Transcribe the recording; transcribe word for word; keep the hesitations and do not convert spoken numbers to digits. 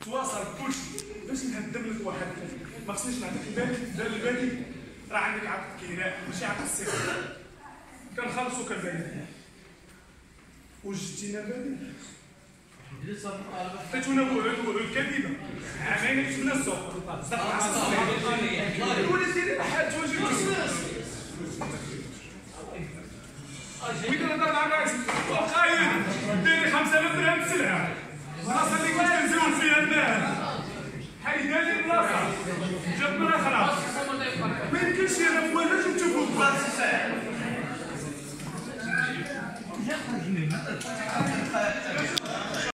تواصل كلشي باش نهدم لك واحد. ما خصنيش نعطيك البالي، دار البالي راه عندك عقد كيراء ماشي عقد الصفر. كنخلصو كالبالي. وجدتينا بالي. عطيتونا وعود كذبه. عامين كتبنا السوق. صدق مع الصوت. وليتي لي بحال توجهتي. وين نهضر مع الناس وقايل ديري خمسة آلاف درهم سلعه. البلاصه اللي كنت كنزول فيها الناس حيدها لي البلاصه جاب من اخرى. ما يمكنش انا ولا جبتو فوق.